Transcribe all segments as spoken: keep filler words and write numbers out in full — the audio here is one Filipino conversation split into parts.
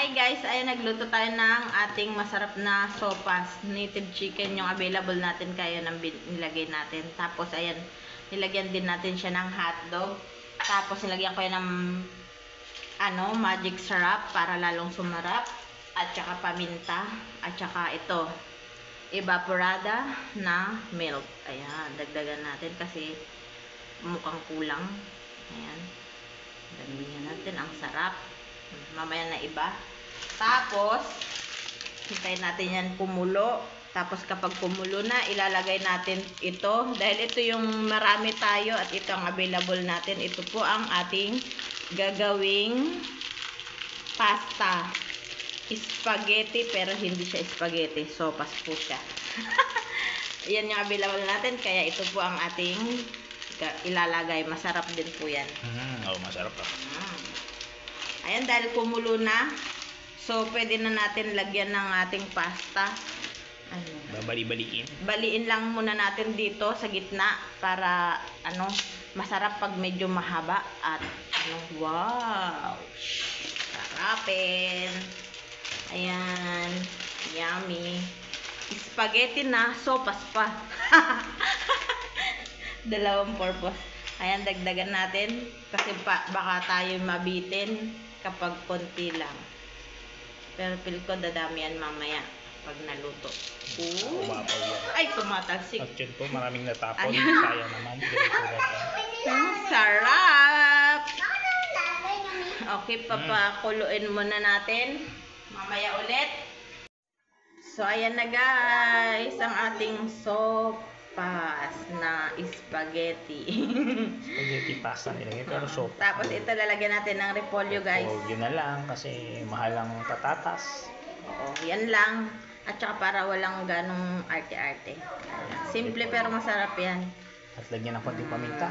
Hi guys, ayan nagluto tayo ng ating masarap na sopas. Native chicken yung available natin kaya nang nilagay natin. Tapos ayan, nilagyan din natin siya ng hotdog. Tapos nilagyan ko yan ng ano, magic syrup para lalong sumarap. At saka paminta. At saka ito, evaporada na milk. Ayan, dagdagan natin kasi mukhang kulang. Ayan, dagdagan natin, ang sarap. Mamaya na iba. Tapos hintayin natin yan kumulo. Tapos kapag kumulo na, ilalagay natin ito. Dahil ito yung marami tayo at ito ang available natin. Ito po ang ating gagawing pasta. Spaghetti, pero hindi siya spaghetti. Sopas po siya. Yan yung available natin. Kaya ito po ang ating ilalagay. Masarap din po yan. Mm, oh, masarap pa. Mm. Ayan, dahil kumulo na, so pwede na natin lagyan ng ating pasta. Ano? Babali-baliin. Baliin lang muna natin dito sa gitna para ano, masarap pag medyo mahaba at ano, wow! Sarapin. Ayan, yummy. Spaghetti na, sopas pa. Dalawang purpose. Ayan, dagdagan natin kasi pa, baka tayo mabitin kapag konti lang. Pero feel ko dadamihan mamaya pag naluto. Ooh. Umapaw yan. Ay, tumatalsik. At yun po, maraming natapon. Ayan. Sayang naman. Ang sarap! Okay, papakuluin muna natin. Mamaya ulit. So, ayan na guys, ang ating sopas na spaghetti. Spaghetti pasta nilagay, pero soap. Tapos ito lalagyan natin ng repolyo guys. So, yun na lang kasi mahal ang patatas. Oo, yan lang. At saka para walang ganong arte-arte. Simple pero masarap yan. At lagyan ng konting paminta.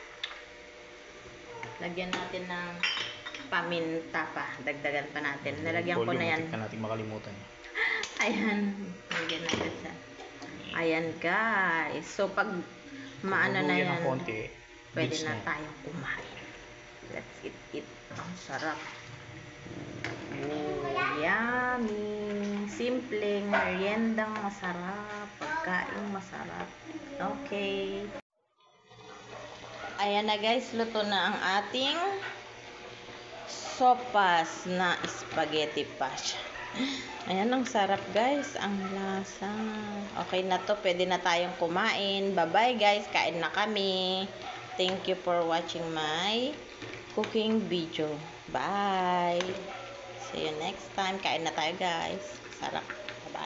Lagyan natin ng paminta pa. Dagdagan pa natin. Nalagyan ko na yan. Hindi natin makalimutan. Ayan. Lagyan natin sa... Ayan guys. So pag maano na yan, konti, pwede na tayong kumain. Let's eat it. Ang sarap. Oh, yummy. Simpleng meriendang masarap. Pagkain masarap. Okay. Ayan na guys. Luto na ang ating sopas na spaghetti pa siya. Ayan, ang sarap guys. Ang lasa. Okay na to. Pwede na tayong kumain. Bye-bye guys. Kain na kami. Thank you for watching my cooking video. Bye. See you next time. Kain na tayo guys. Sarap. Bye-bye.